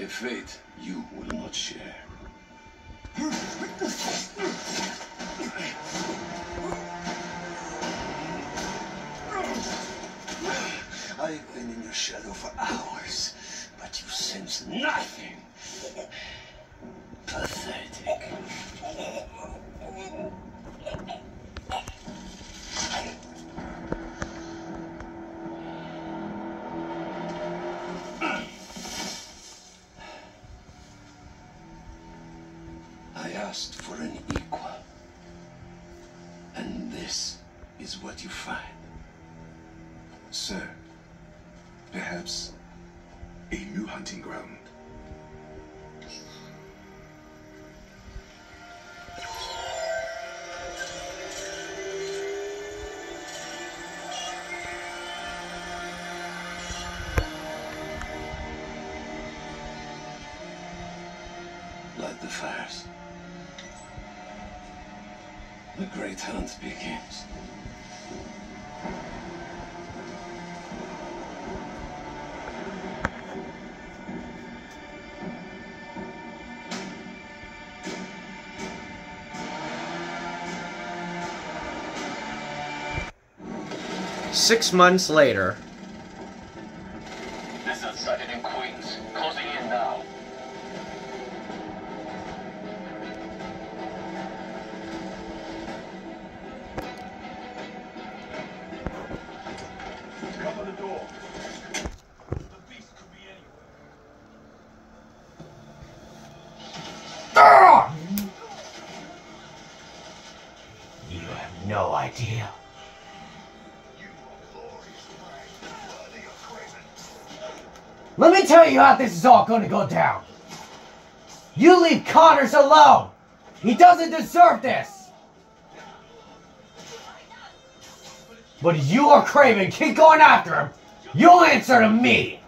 A fate you will not share. I've been in your shadow for hours, but you sense nothing. Pathetic. I asked for an equal, and this is what you find. Sir, perhaps a new hunting ground. Light the fires. The great hunt begins. Six months later. This is sighted in Queens. Closing in now. Cover the door. The beast could be anywhere. You have no idea. Let me tell you how this is all going to go down. You leave Connors alone. He doesn't deserve this. But if you or Craven keep going after him, you'll answer to me.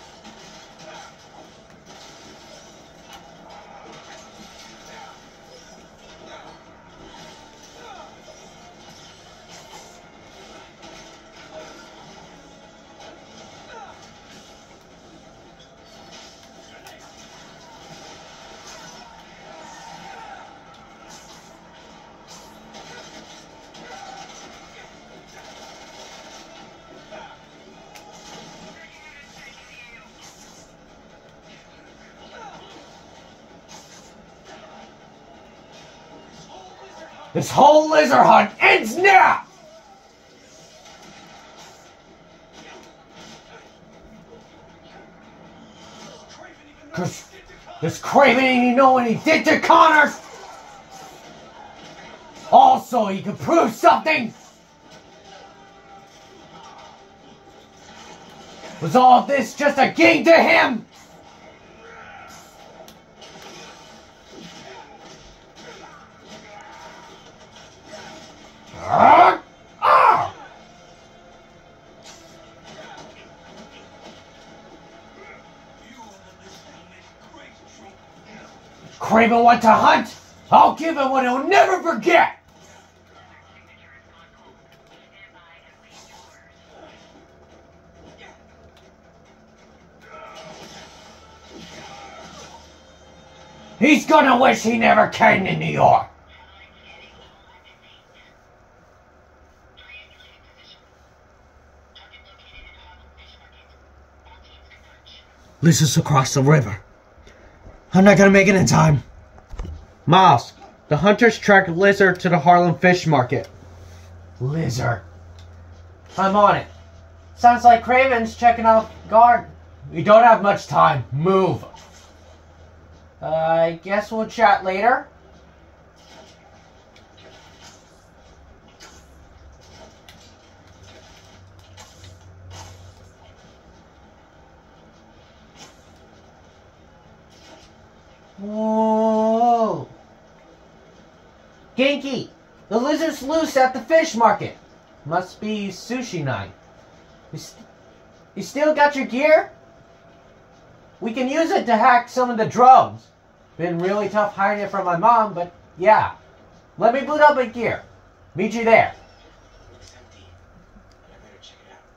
This whole lizard hunt ends now! Cause this Craven ain't even know what he did to Connors! Also, he can prove something! Was all of this just a game to him? Craven went to hunt. I'll give him what he'll never forget. He's gonna wish he never came to New York. Lizard's across the river. I'm not gonna make it in time. Miles, the hunters tracked Lizard to the Harlem Fish Market. Lizard. I'm on it. Sounds like Craven's checking off guard. We don't have much time. Move. I guess we'll chat later. Whoa! Genki, the lizard's loose at the fish market. Must be sushi night. You still got your gear? We can use it to hack some of the drones. Been really tough hiding it from my mom, but yeah. Let me boot up my gear. Meet you there. Looks empty. I better check it out.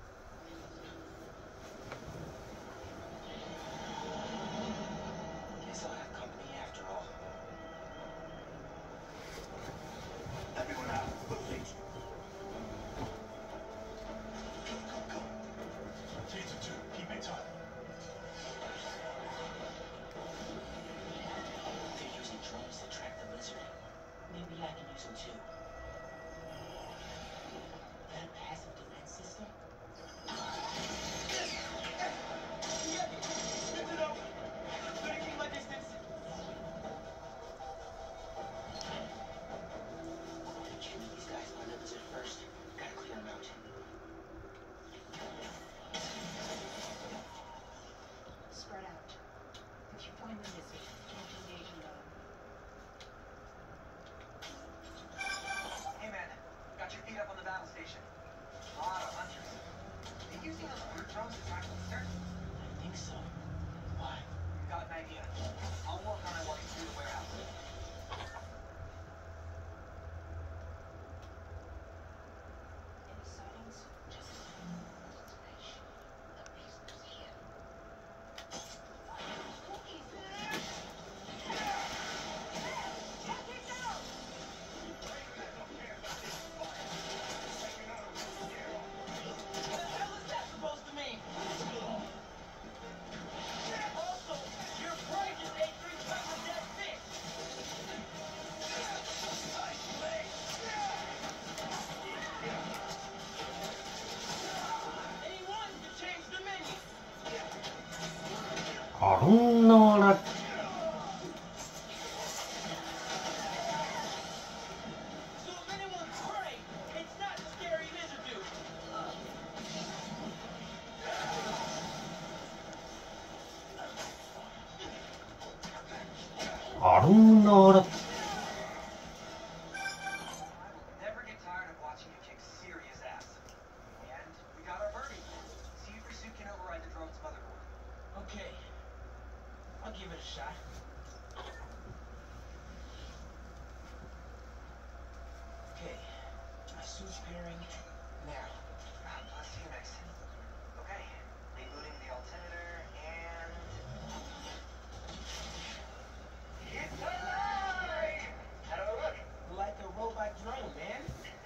drones to track Luther? I think so. Why? Got an idea. I'll work on it while he's through the warehouse. Any sightings? Just destination. The beast is here. I don't know that. So if anyone's prey, it's not scary lizard dude. I don't know that. I will never get tired of watching you kick serious ass. And we got our birdie. See if your suit can override the drone's motherboard. Okay. I'll give it a shot. Okay. My suit's pairing now. Let's see you next. Okay. Rebooting the altimeter and... It's alive! How do I look? Like a robot drone, man.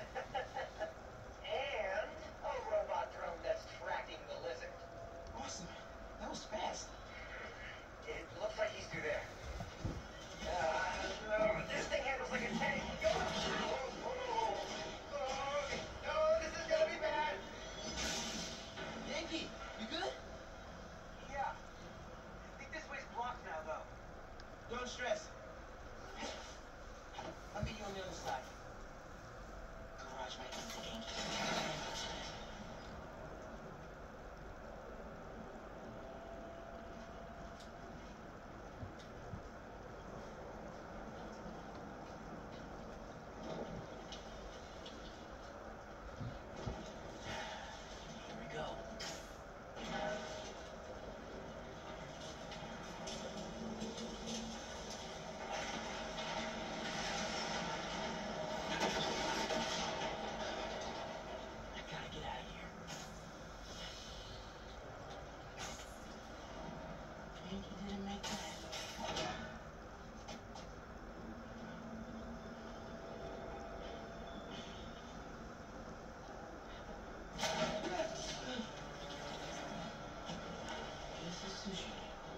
And a robot drone that's tracking the lizard. Awesome. That was fast. It looks like he's through there. No, this thing handles like a tank. Go! No, this is gonna be bad. Yankee, you good? Yeah. I think this way's blocked now, though. Don't stress. I'll meet you on the other side. Garage might be the Yankee. Here we go. I gotta get out of here. Yankee didn't make that. This is sushi.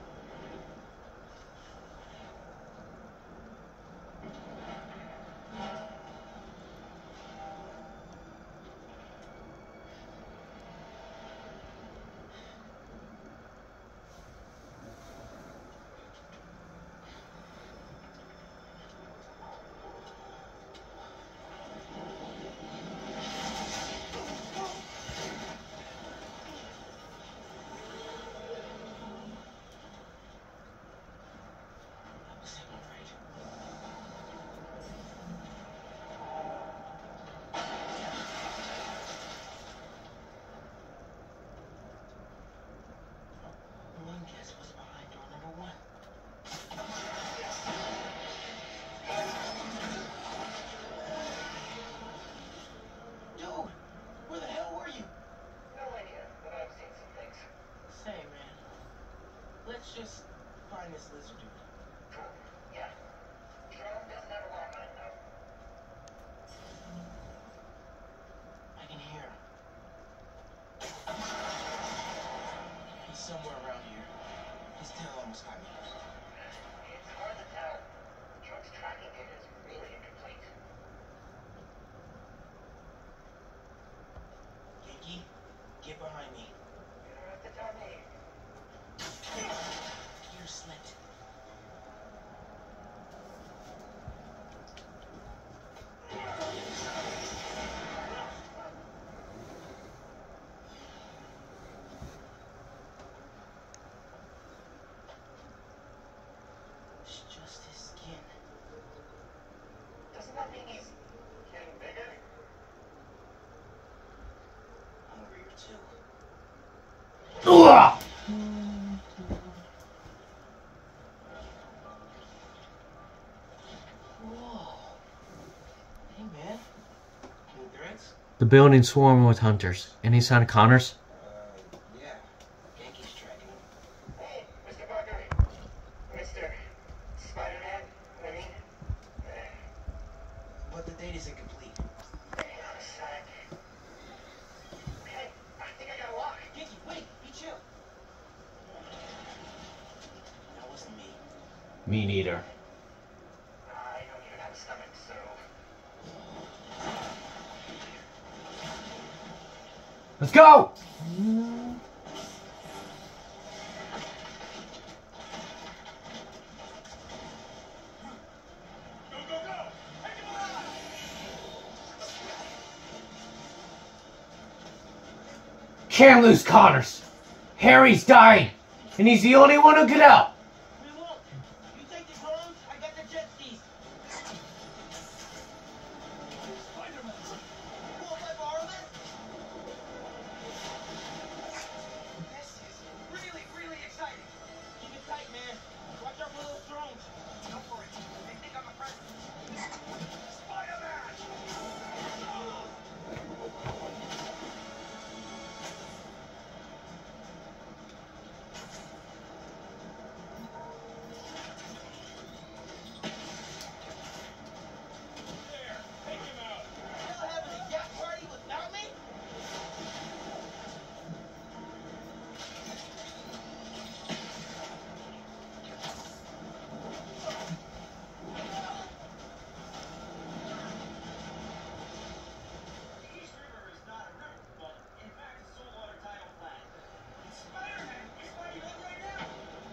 That was him, all right. One guess was behind door number one. Dude, where the hell were you? No idea, but I've seen some things. Same, man. Let's just find this lizard dude. Cool. Yeah. Drone doesn't have a long line, though. I can hear him. He's somewhere around here. His tail almost got me. It's hard to tell. The drone's tracking data is really incomplete. Yankee, get behind me. You don't have to tell me. Gear slipped. It's just his skin. Doesn't that mean he's getting bigger? Hungrier too. Ugh! Whoa. Hey, man. Any threats? The building's swarming with hunters. Any sign of Connors? Yeah. Yankees tracking him. Hey, Mr. Parker. Mr. Spider-Man, I mean. But the date isn't complete. Hang on a sec. Hey, I think I got a lock. Yankee, wait. Be chill. That wasn't me. Me neither. I don't even have a stomach, so... Let's go! Can't lose Connors. Harry's dying, and he's the only one who can help. We won't. You take the drones, I got the jet skis. Spider-Man. Well, if I borrow this? This is really, really exciting. Keep it tight, man. Watch out for those drones. Don't worry. They think I'm a present. Spider-Man! Y'all having a yacht party without me? The East River is not a river, but in fact it's saltwater tidal flat. Spider-Man, is where you live right now.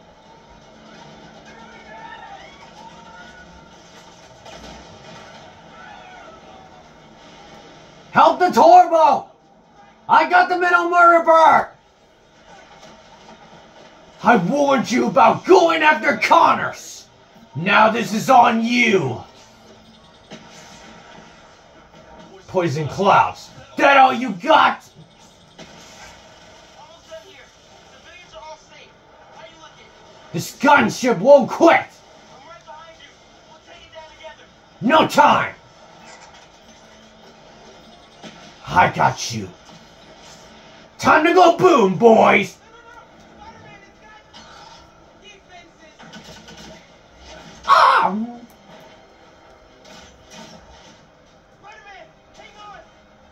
Help the tour boat! I got the middle murder bird! I warned you about going after Connors! Now this is on you! Poison clouds. That all you got? Almost done here. Civilians are all safe. How you looking? This gunship won't quit! I'm right behind you. We'll take it down together. No time! I got you. Time to go boom, boys! Spider-Man has got defenses. Ah! Spider-Man, hang on.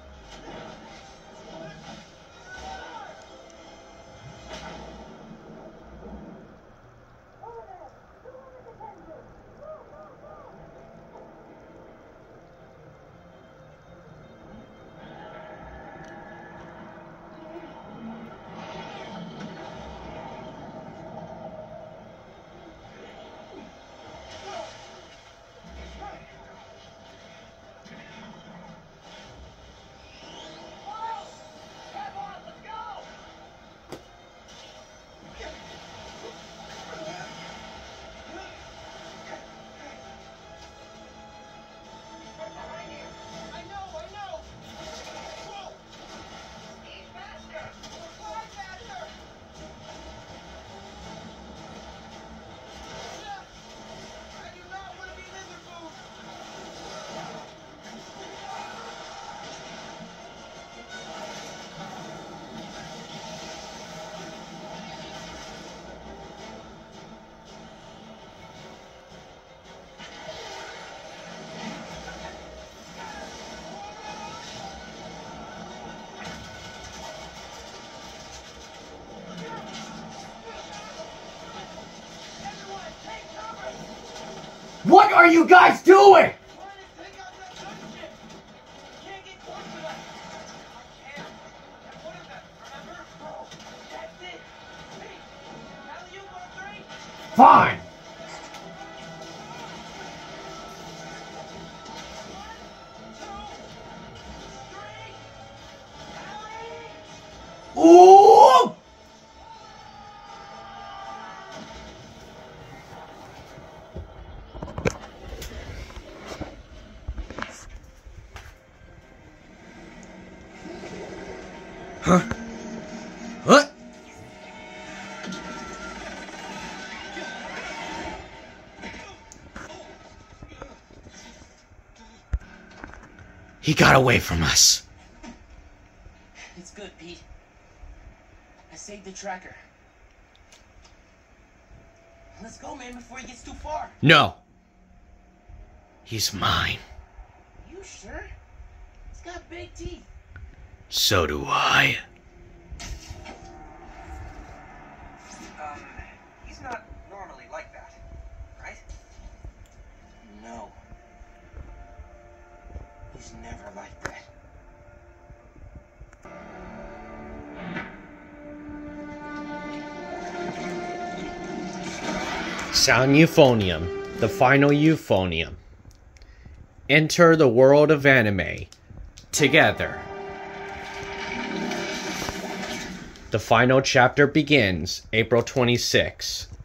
I know. Whoa. He's faster. Fly faster. I do not want to be lizard food. Everyone, take cover. What are you guys doing? Trying to take out that gunship. Can't get close enough. I can't. And one of them, remember? That's it. Hey, alley-oop on three. Fine. Ooh! Huh? What? He got away from us. It's good, Pete. I saved the tracker. Let's go, man, before he gets too far. No. He's mine. You sure? He's got big teeth. So do I. He's not normally like that, right? No. He's never like that. Sound Euphonium, the final Euphonium. Enter the world of anime. Together. The final chapter begins April 26.